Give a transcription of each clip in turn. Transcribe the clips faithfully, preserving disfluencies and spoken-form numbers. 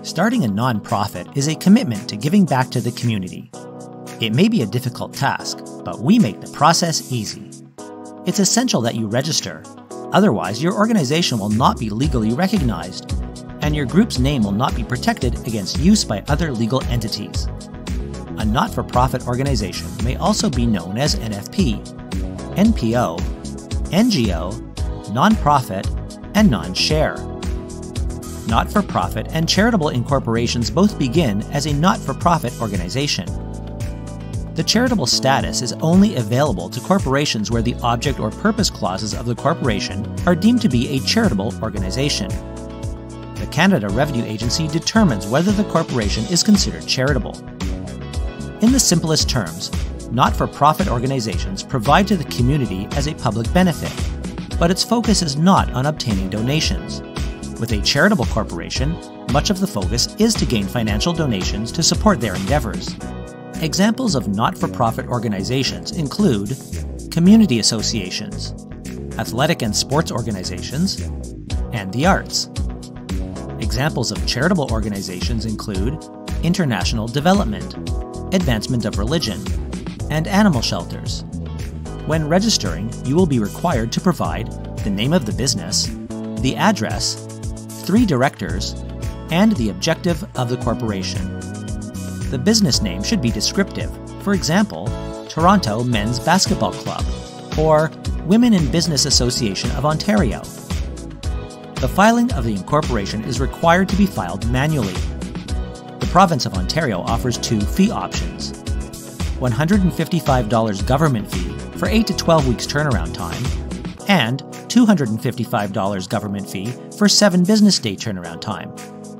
Starting a nonprofit is a commitment to giving back to the community. It may be a difficult task, but we make the process easy. It's essential that you register, otherwise your organization will not be legally recognized, and your group's name will not be protected against use by other legal entities. A not-for-profit organization may also be known as N F P, N P O, N G O, nonprofit, and non-share. Not-for-profit and charitable incorporations both begin as a not-for-profit organization. The charitable status is only available to corporations where the object or purpose clauses of the corporation are deemed to be a charitable organization. The Canada Revenue Agency determines whether the corporation is considered charitable. In the simplest terms, not-for-profit organizations provide to the community as a public benefit, but its focus is not on obtaining donations. With a charitable corporation, much of the focus is to gain financial donations to support their endeavors. Examples of not-for-profit organizations include community associations, athletic and sports organizations, and the arts. Examples of charitable organizations include international development, advancement of religion, and animal shelters. When registering, you will be required to provide the name of the business, the address, three directors, and the objective of the corporation. The business name should be descriptive, for example, Toronto Men's Basketball Club, or Women in Business Association of Ontario. The filing of the incorporation is required to be filed manually. The province of Ontario offers two fee options: one hundred fifty-five dollars government fee for eight to twelve weeks turnaround time, and two hundred fifty-five dollars government fee for seven business day turnaround time.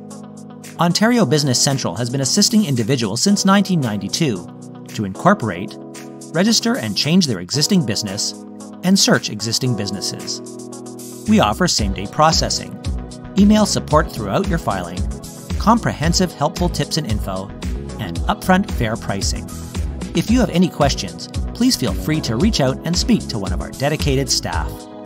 Ontario Business Central has been assisting individuals since nineteen ninety-two to incorporate, register and change their existing business, and search existing businesses. We offer same-day processing, email support throughout your filing, comprehensive helpful tips and info, and upfront fair pricing. If you have any questions, please feel free to reach out and speak to one of our dedicated staff.